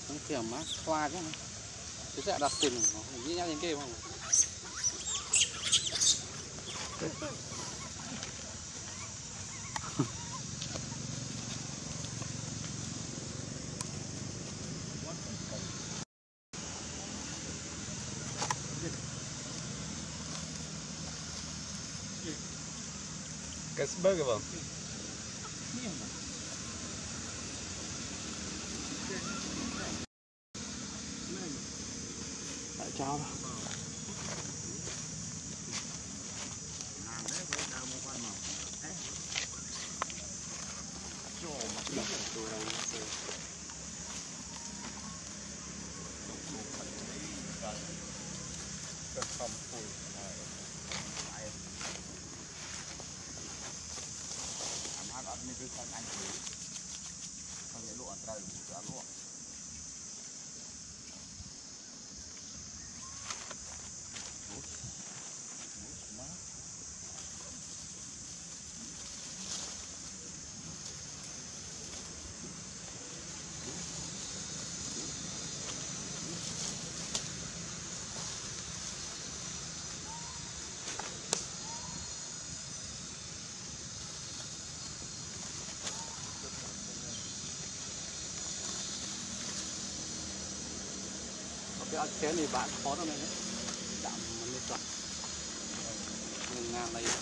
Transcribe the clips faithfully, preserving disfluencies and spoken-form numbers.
kiểu má khoa chứ này. Chứ sẽ đặt tiền nó như nhau những kia không? Cái burger vâng. Tại chào đâu. Iniคือการอันคือเขาจะลวกอันตรายหรือจะลวก Cái chén này bạn khó lắm đấy, đạm mà lên toàn ngàn ngàn này.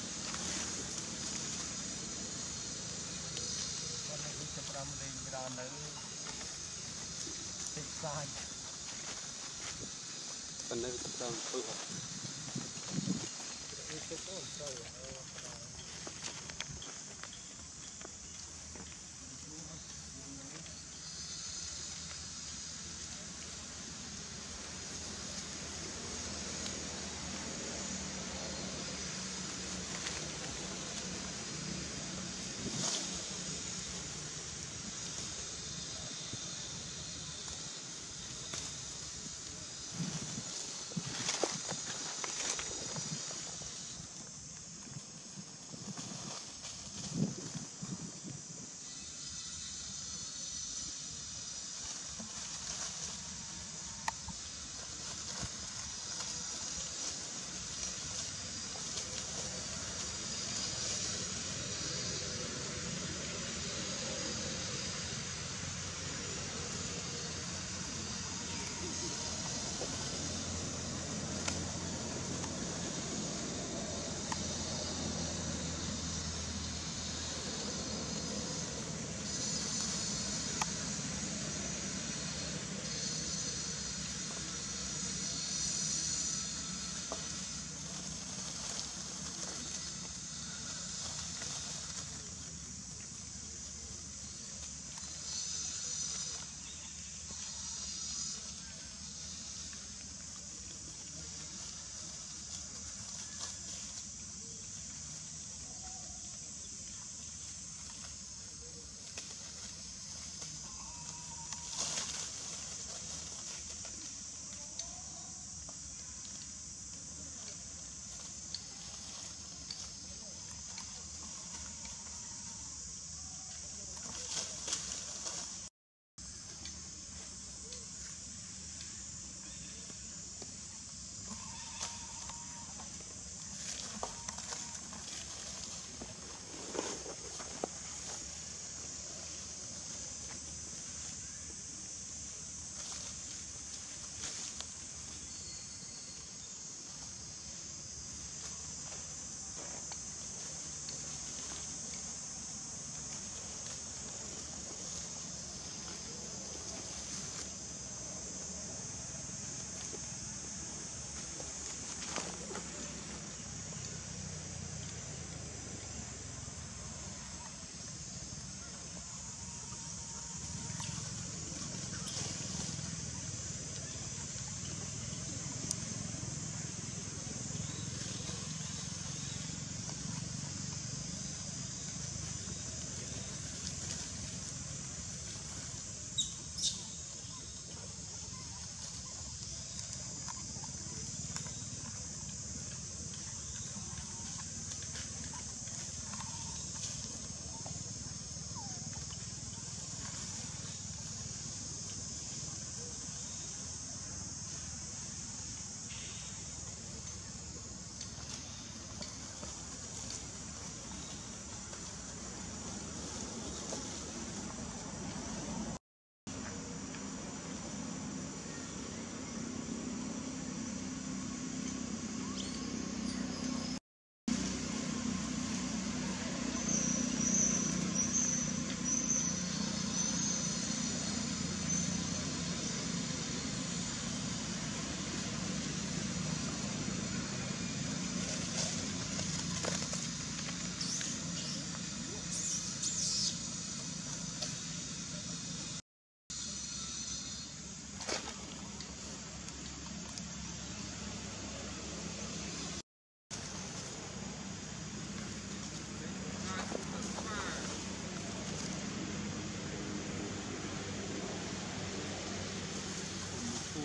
Con này cũng chụp ra một đêm ra nữa, thích sai. Phần đây chụp ra tôi học.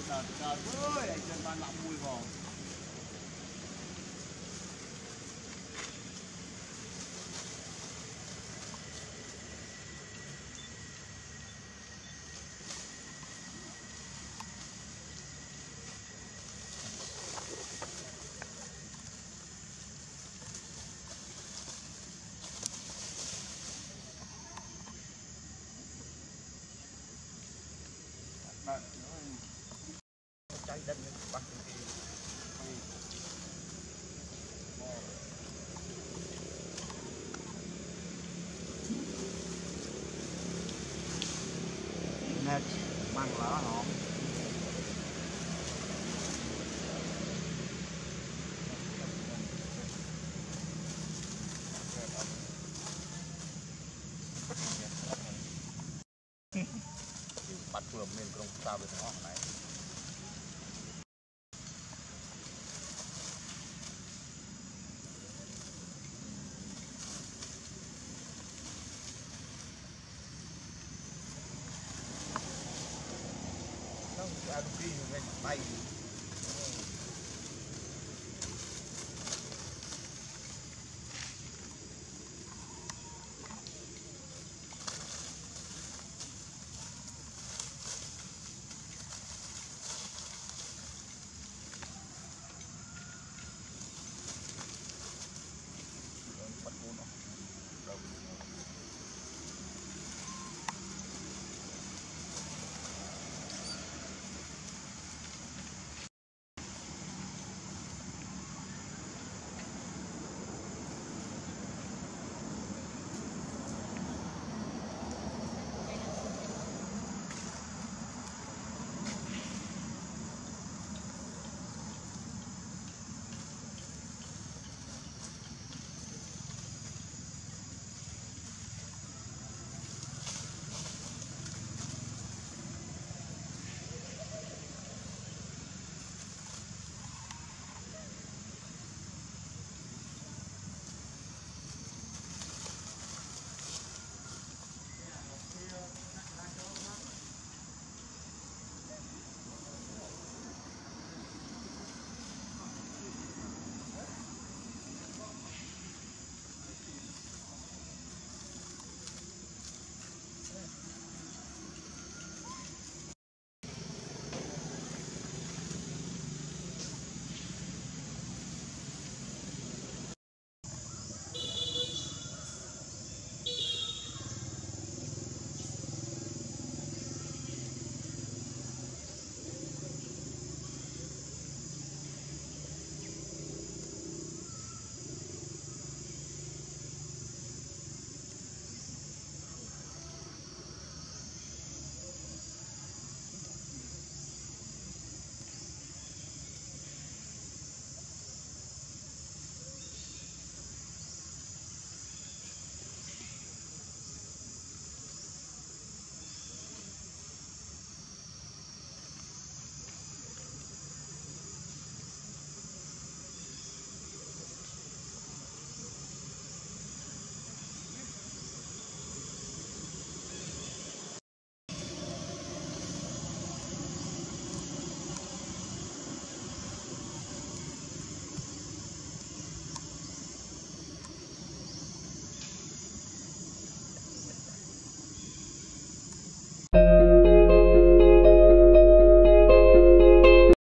Trời trời ơi, anh chân ban lắm mùi vào. Bạn nó cháy đất nó bắt cái nè măng lá họ bắt vừa mình không sao được họ này không ăn đi ngay bay